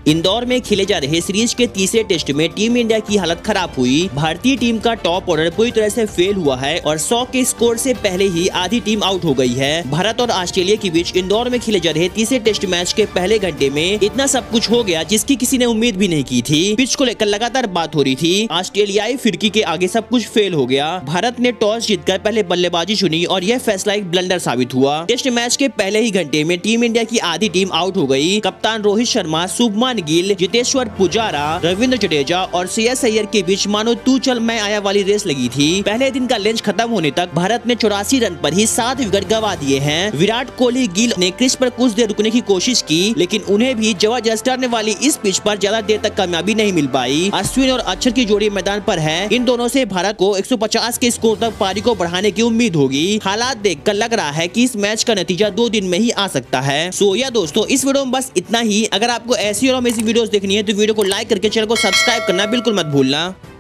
इंदौर में खेले जा रहे सीरीज के तीसरे टेस्ट में टीम इंडिया की हालत खराब हुई। भारतीय टीम का टॉप ऑर्डर पूरी तरह से फेल हुआ है और 100 के स्कोर से पहले ही आधी टीम आउट हो गई है। भारत और ऑस्ट्रेलिया के बीच इंदौर में खेले जा रहे तीसरे टेस्ट मैच के पहले घंटे में इतना सब कुछ हो गया जिसकी किसी ने उम्मीद भी नहीं की थी। पिच को लेकर लगातार बात हो रही थी। ऑस्ट्रेलियाई फिरकी के आगे सब कुछ फेल हो गया। भारत ने टॉस जीतकर पहले बल्लेबाजी चुनी और यह फैसला एक ब्लंडर साबित हुआ। टेस्ट मैच के पहले ही घंटे में टीम इंडिया की आधी टीम आउट हो गई। कप्तान रोहित शर्मा, शुभमान गिल, जितेश्वर पुजारा, रविंद्र जडेजा और श्रेयस अय्यर के बीच मानो तू चल मैं आया वाली रेस लगी थी। पहले दिन का लंच खत्म होने तक भारत ने 84 रन पर ही 7 विकेट गंवा दिए हैं। विराट कोहली, गिल ने क्रीज पर कुछ देर रुकने की कोशिश की, लेकिन उन्हें भी जबरदस्त करने वाली इस पिच पर ज्यादा देर तक कामयाबी नहीं मिल पाई। अश्विन और अक्षर की जोड़ी मैदान पर है। इन दोनों से भारत को 150 के स्कोर तक पारी को बढ़ाने की उम्मीद होगी। हालात देखकर लग रहा है कि इस मैच का नतीजा 2 दिन में ही आ सकता है। सो या दोस्तों, इस वीडियो में बस इतना ही। अगर आपको ऐसी और अमेजिंग वीडियोस देखनी है तो वीडियो को लाइक करके चैनल को सब्सक्राइब करना बिल्कुल मत भूलना।